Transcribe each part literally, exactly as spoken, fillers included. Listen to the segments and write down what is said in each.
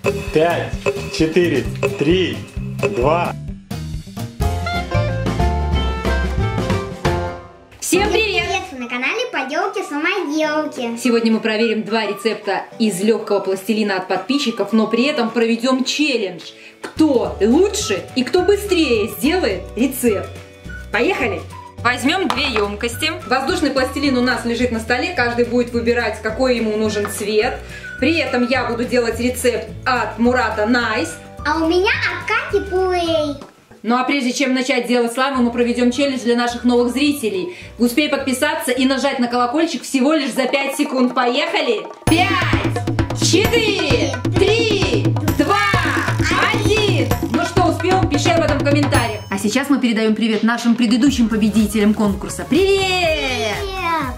пять, четыре, три, два. Всем привет! Привет! Вы на канале Поделки-самоделки. Сегодня мы проверим два рецепта из легкого пластилина от подписчиков, но при этом проведем челлендж. Кто лучше и кто быстрее сделает рецепт. Поехали! Возьмем две емкости. Воздушный пластилин у нас лежит на столе. Каждый будет выбирать, какой ему нужен цвет. При этом я буду делать рецепт от Мурата Найс. А у меня от Кати Плей. Ну а прежде чем начать делать слаймы, мы проведем челлендж для наших новых зрителей. Успей подписаться и нажать на колокольчик всего лишь за пять секунд. Поехали! пять, четыре, три, два, один. Ну что, успел? Пиши об этом в комментариях. А сейчас мы передаем привет нашим предыдущим победителям конкурса. Привет! Привет!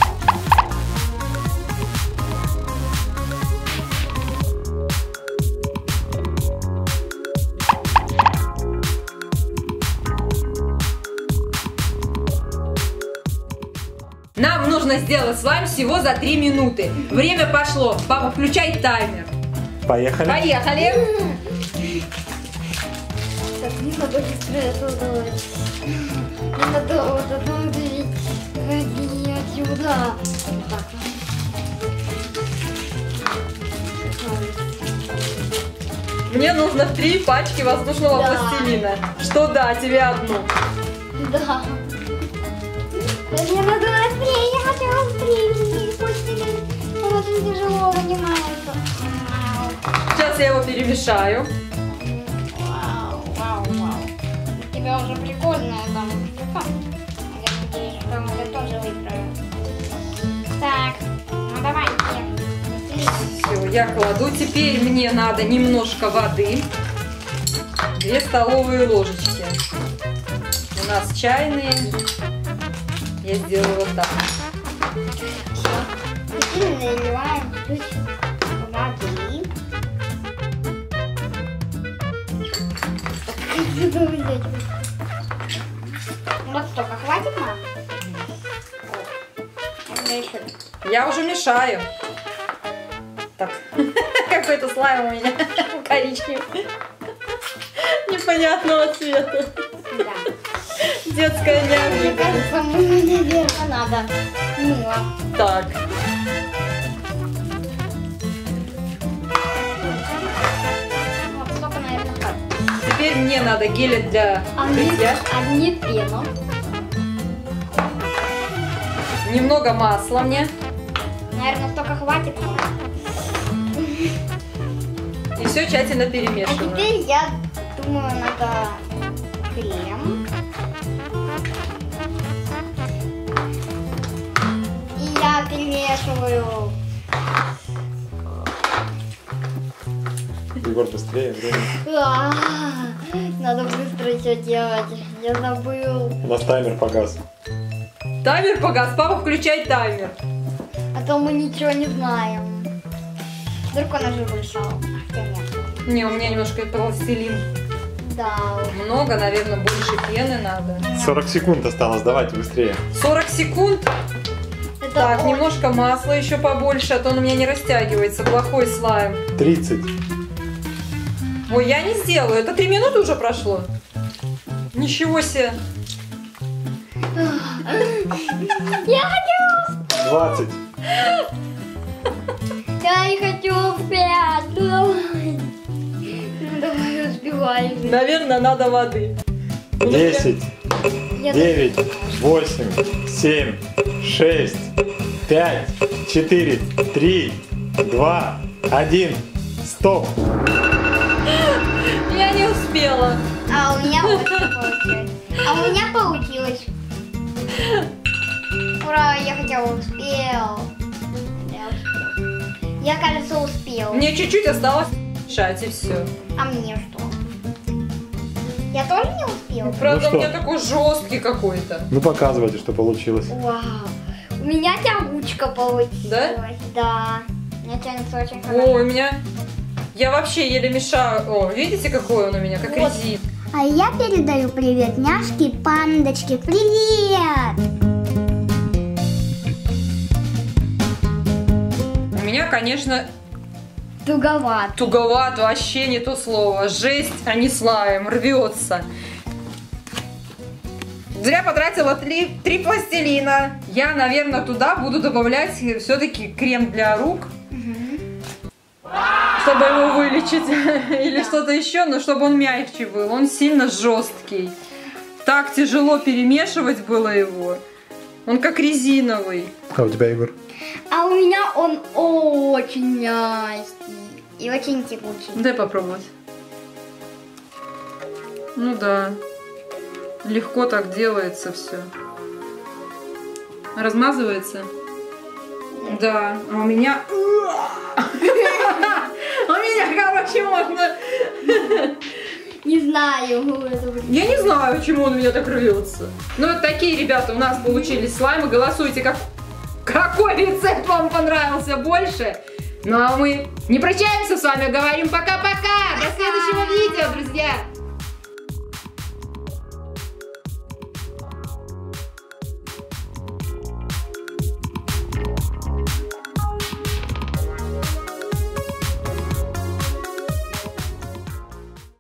Нам нужно сделать слайм всего за три минуты. Время пошло. Папа, включай таймер. Поехали. Поехали. Так, не надо быстро это делать. Не надо вот одну дверь ходить отсюда. Так. Мне нужно три пачки воздушного Да. пластилина. Что да, тебе одну. Да. Мне надо быстрее, я хочу быстрее. Пластилин очень тяжело вынимается. Сейчас я его перемешаю. Вау, вау, вау. У тебя уже прикольная там штука. Я надеюсь, что мы это тоже выправим. Так, ну давайте. Все, я кладу. Теперь мне надо немножко воды. Две столовые ложечки. У нас чайные. Я сделаю вот так. Все. Теперь наливаем чуть воды. Вот столько хватит нам? Я уже мешаю. Так, какой-то слайм у меня коричневый. Непонятного цвета. Да. Детская Мне неожиданность. кажется, мне, наверное, надо мыло. Так. Вот столько, наверное, хватит. Теперь мне надо геля для бритья. Одни пену. Немного масла мне. Наверное, столько хватит. И все тщательно А перемешиваю. теперь я думаю, надо крем. И я перемешиваю. Егор, быстрее. Время. А, Надо быстро все делать. Я забыл. У нас таймер погас. Таймер погас. Папа, включай таймер. А то мы ничего не знаем. Вдруг он уже вышел. Хотя нет. Не, у меня немножко пластилин. Да. Много, наверное, больше пены надо. сорок секунд осталось, давайте быстрее. сорок секунд. Это Так, очень- немножко масла еще побольше, а то он у меня не растягивается. Плохой слайм. тридцать. Ой, я не сделаю. Это три минуты уже прошло. Ничего себе. Я хочу! двадцать. Я не хочу успеть! Ну давай! Ну давай, успевай! Наверное, надо воды. десять. Я девять. восемь. семь. шесть. пять. четыре. три. два. один. Стоп. Я не успела. А у меня вот получилось. А у меня получилось. Ура, я хотя бы успел. Я успел. Я, кажется, успел. Мне чуть-чуть осталось мешать и все. А мне что? Я тоже не успел? Правда, Ну что? у меня такой жесткий какой-то. Ну показывайте, что получилось. Вау. У меня тягучка получилась. Да? Да. У меня тянется очень О, хорошо. у меня... Я вообще еле мешаю. О, видите, какой он у меня, как Вот. резин. А я передаю привет няшке Пандочке. Привет! У меня, конечно, туговат. Туговат, вообще не то слово. Жесть, а не слайм, рвется. Зря потратила три, три пластилина. Я, наверное, туда буду добавлять все-таки крем для рук. Чтобы его вылечить. Или что-то еще, но чтобы он мягче был. Он сильно жесткий. Так тяжело перемешивать было его. Он как резиновый. А у тебя, Егор? А у меня он очень мягкий и очень текучий. Дай попробовать. Ну да. Легко так делается все. Размазывается? Да. А у меня... У меня, короче, можно... Не знаю. Я не знаю, почему он у меня так рвется. Ну вот такие, ребята, у нас получились слаймы. Голосуйте, как... какой рецепт вам понравился больше. Ну а мы не прощаемся с вами, говорим пока-пока. До следующего видео.